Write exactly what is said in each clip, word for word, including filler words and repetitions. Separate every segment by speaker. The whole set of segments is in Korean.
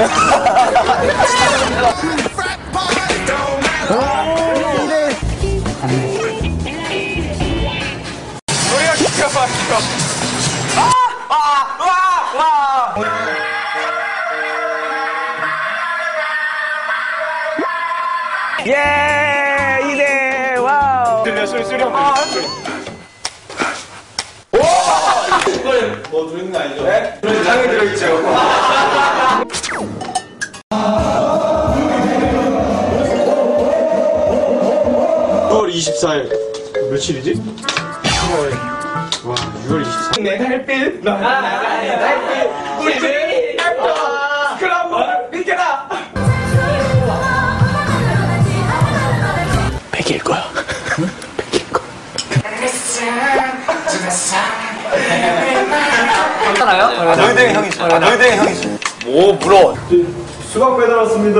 Speaker 1: 우리가 기가 막혀. 아! 아! 와! 와! 예! 이대 와우! 들려, 소리, 소리 한 번. 오! 이거는 뭐 들어있는 거 아니죠? 네? 당연히 들어있죠. 유월 이십사일. 며칠이지? 와, 유월 이십사일. 내 달빛, 나의 달빛, 우리 제일 예뻐. 스크램블, 비켜라. 백일 거야. 백일 거야. 괜찮아요? 너희들의 형이지. 너희들의 형이지. 뭐, 물어. 수박 배달 왔습니다.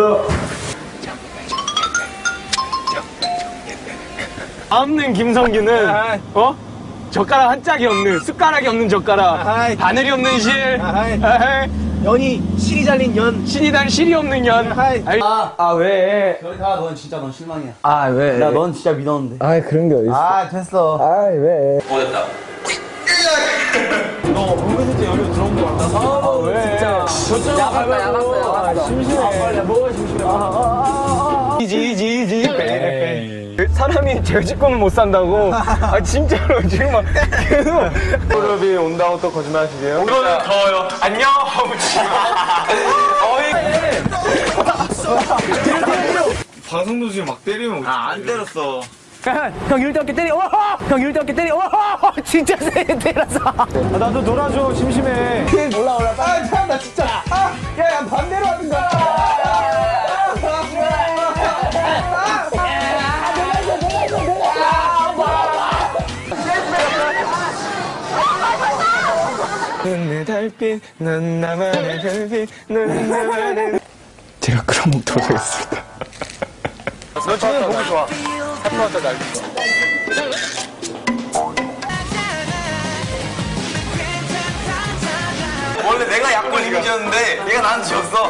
Speaker 1: 없는 김성규는 어? 젓가락 한 짝이 없는 숟가락이 없는 젓가락 아하이. 바늘이 없는 실 아하이. 아하이.
Speaker 2: 연이 실이 잘린 연
Speaker 1: 신이 단 실이 없는 연
Speaker 2: 아,
Speaker 1: 아 왜?
Speaker 2: 저리 가. 넌 진짜 넌 실망이야.
Speaker 1: 아 왜?
Speaker 2: 나 넌 진짜 믿었는데.
Speaker 1: 아 그런 게 어딨어.
Speaker 2: 아 됐어.
Speaker 1: 아 왜?
Speaker 3: 어 됐다.
Speaker 1: 너 은근슬쩍 여기로 들어온 거 같다. 아 왜? 진짜 저쪽 야봤다 야봤어 야봤어. 심심해. 아 빨리 뭐가 심심해. 아아아아 지지지지 사람이 죄짓고는 못 산다고. 아 진짜로 지금 막 계속 무릎이 온다고 또 거짓말 하시게요? 오늘은 더워요. 안녕 하고 지금 방송도 지금 막 때리면
Speaker 3: 아 안 때렸어.
Speaker 1: 형 이럴 때 어깨 때려. 형 이럴 때 어깨 때려. 진짜 세게 때렸어. 아, 나도 놀아줘. 심심해.
Speaker 2: 올라 올라. 아 참 나 진짜. 아, 야, 야 반대로 하든가.
Speaker 1: 내 달빛, 넌 나만의 별빛, 넌 나만의. 제가 그런 목표로 하겠습니다. 너 지금 보기 좋아. 사투하다 날 좋아.
Speaker 3: 원래 내가 약골 이기였는데 얘가 나한테 졌어.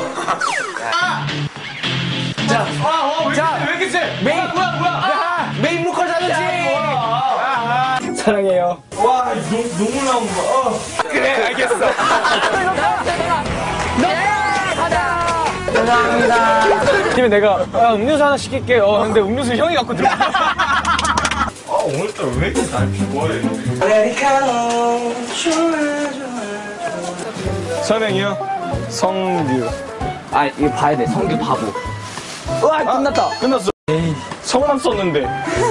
Speaker 1: 자, 와, 와, 왜, 자, 왜 이렇게 세? 메인, 뭐야, 뭐야? 메인 무컬 자는지. 사랑해요.
Speaker 3: 와 눈물 나온 거. 어.
Speaker 1: 그래, 알겠어. 감사합니다. 팀에 내가 아, 음료수 하나 시킬게. 어, 근데 음료수 형이 갖고 들어.
Speaker 3: 아 오늘따라 왜 이렇게 날 좋아해?
Speaker 1: 설명이요. 성규.
Speaker 2: 아 이거 봐야 돼. 성규 바보.
Speaker 1: 와, 끝났다. 끝났어. 에이, 성만 썼는데.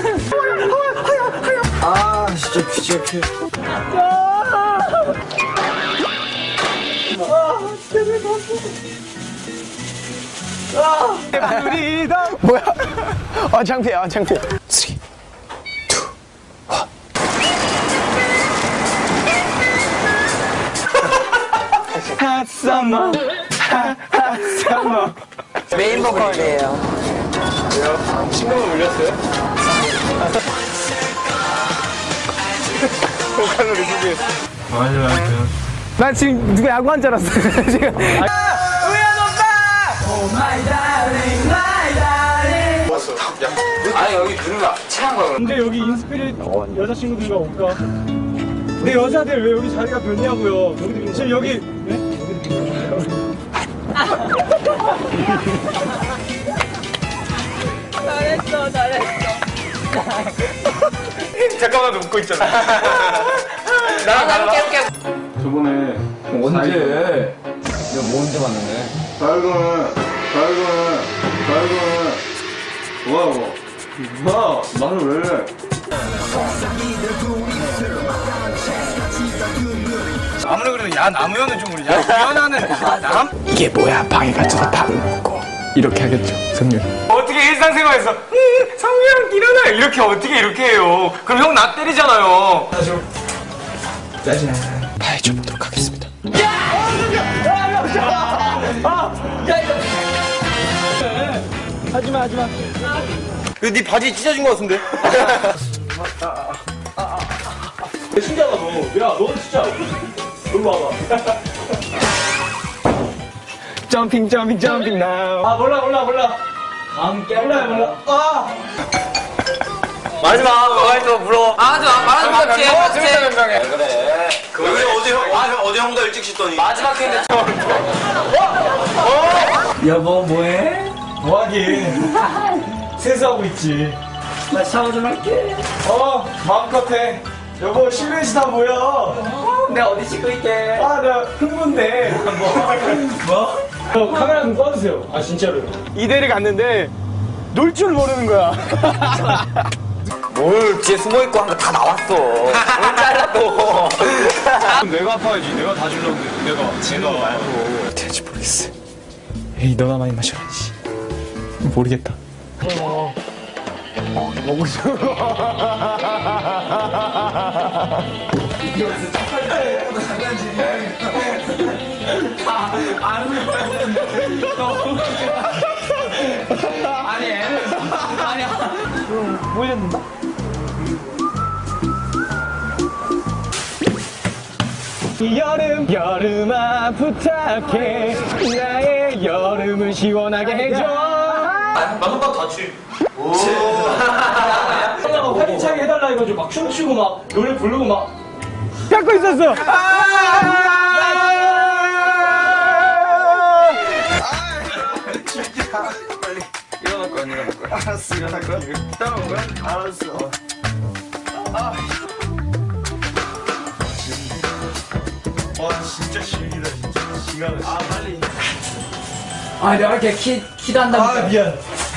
Speaker 2: 아 진짜 귀찮게.
Speaker 1: 우리다. 뭐야? 아 창피해. 아 창피해. 쓰리, 투, 원. 핫 서머, 핫 서머.
Speaker 2: 메인 보컬이에요.
Speaker 1: 왜요? 신경을 울렸어요? 보컬로 리뷰했어.
Speaker 3: 맞아 맞아.
Speaker 1: 나 지금 누가 야구한 줄 알았어. 지금. 우연 오빠! Oh my darling, my darling.
Speaker 3: 왔어. 야. 아니 여기 누르가 체한 거야.
Speaker 1: 근데 여기 인스피릿 여자친구들과 올까? 근데 여자들 왜 여기 자리가 변냐고요? 지금 여기 네?
Speaker 4: 잘했어, 잘했어.
Speaker 1: 잠깐만 웃고 있잖아. 나랑 달라. 저번에
Speaker 2: 언제? 내가 뭐 언제 봤는데?
Speaker 3: 달고는 달고는 달고는 뭐하고? 뭐? 나는 왜 이래?
Speaker 1: 아무리 그래도 야 나무현은 좀 우리 야 나무현하는 남 이게 뭐야 방에 갇혀서 밥을 먹고 이렇게 하겠죠 성윤. 어떻게 일상생활에서 음, 성윤 일어나 이렇게 어떻게 이렇게 해요? 그럼 형 나 때리잖아요. 짜증. 파헤쳐 보도록 하겠습니다. 하지마 하지마.
Speaker 3: 네 바지 찢어진 거 같은데?
Speaker 1: 신기하다 너. 야 너 진짜. 여기 와봐. 점핑 점핑 점핑 now. 아 몰라 몰라 몰라. 함께 몰라 몰라. 아. 마지막 뭐가 있어 물어.
Speaker 4: 아, 하지 마. 말하지 마. 없지. 없지.
Speaker 3: 그래. 왜 어디 형 어디 어디 형보다 일찍 씻더니.
Speaker 4: 마지막 텐데.
Speaker 1: 여보 뭐해? 뭐하긴. 세수하고 있지. 나 샤워 좀 할게. 어 마음껏 해. 여보 실내시 다 보여.
Speaker 4: 내가 어디 찍고 있게.
Speaker 1: 아 나 흥분돼. 뭐? 뭐? 어, 카메라 좀 꺼주세요. 아 진짜로. 이대를 갔는데 놀 줄 모르는 거야.
Speaker 4: 뭘 뒤에 숨어있고 한 거 다 나왔어. 뭘 잘랐어.
Speaker 3: 내가 아파야지. 내가 다 줄렀는데 내가 내가 말고.
Speaker 1: 될지 모르겠어. 에이 너가 많이 마셔라지. 모르겠다. 어. 먹고 싶어.
Speaker 4: 아니, 애는. 아니야.
Speaker 1: 보여준다? 여름 여름아 부탁해 나의 여름을 시원하게 해줘.
Speaker 3: 마지막 다치.
Speaker 1: 막 활기차게 해달라 이거죠. 막 춤추고 막 노래 부르고 막 잡고 있었어.
Speaker 3: 일어날 거야, 일어날 거야. 알았어, 일어날 거야. 따라올 거야? 알았어. 아. 와, 진짜 실기다, 진짜. 시간을. 아, 빨리.
Speaker 4: 아, 내가 이렇게 키, 키도 한다니까.
Speaker 1: 아 미안.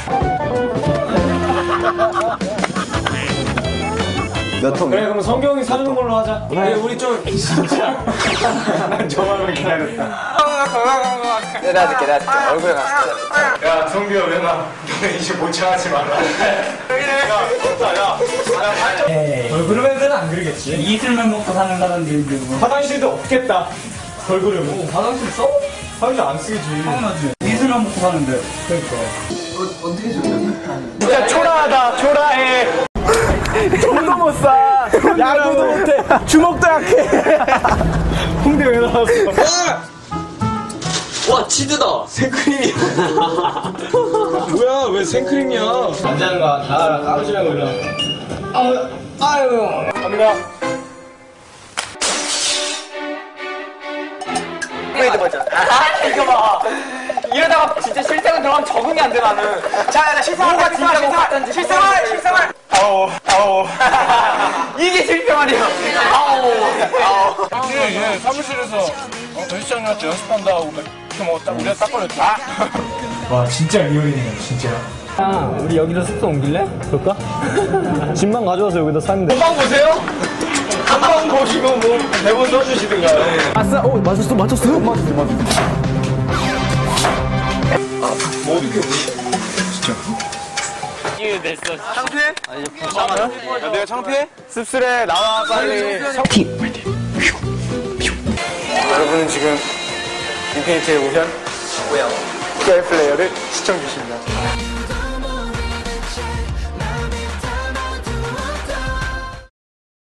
Speaker 2: 몇 통?
Speaker 1: 그래 그럼 성경이 사주는 걸로 하자. 네 우리 좀 진짜. 난 저만을 기다렸다.
Speaker 4: 내가 듣게, 내가 듣게. 얼굴에 가.
Speaker 3: 야, 성규야, 내가 너네 이제 모창하지 말라. 야, 좋다, 야.
Speaker 1: 얼굴 애들은 안 그러겠지.
Speaker 4: 이슬만 먹고 사는 사람들인데 뭐.
Speaker 1: 화장실도 없겠다. 얼굴은.
Speaker 4: 화장실 써?
Speaker 1: 화장실 안 쓰겠지.
Speaker 4: 당연하지. 이슬만 먹고 사는데.
Speaker 1: 그러니까. 진짜 초라하다. 초라해. 돈도 못 사. 야구도 못해. 주먹도 약해. 홍대 왜 나왔어?
Speaker 4: 와, 치즈다.
Speaker 1: 생크림이야. 뭐야? 왜 생크림이야? 남자가 다 까르시라고 이러. 아, 아유. 갑니다.
Speaker 4: 페이드 버전. 아, 이거 봐. 이러다가 진짜 실생활 들어가면 적응이 안 돼, 나는. 자, 나 실생활, 실생활, 실생활, 실생활, 실생활.
Speaker 1: 아오, 아오.
Speaker 4: 이게 실생활이야. 아오, 아오.
Speaker 3: 얘, 얘 사무실에서 어, 전시장님한테 연습한다고 이렇게 뭐 딱, 우리가 딱 걸렸지. 아!
Speaker 1: 와, 진짜 리얼이네요, 진짜. 아, 우리 여기다 숙소 옮길래? 그럴까? 집만 가져와서 여기다 사면 돼.
Speaker 3: 한방 보세요? 한방 보시고 뭐 대본 써주시든가.
Speaker 1: 아싸, 오, 맞았어, 맞았어요? 맞았어, 맞았어.
Speaker 3: 뭐 어떻게
Speaker 4: 이게 됐어.
Speaker 3: 창피해? 아니, 불쌍하다. 야, 내가 창피해?
Speaker 1: 씁쓸해, 나와, 빨리.
Speaker 3: 여러분은 지금 인피니트의 오션
Speaker 4: 뭐야?
Speaker 3: 플레이어를 시청 중이십니다.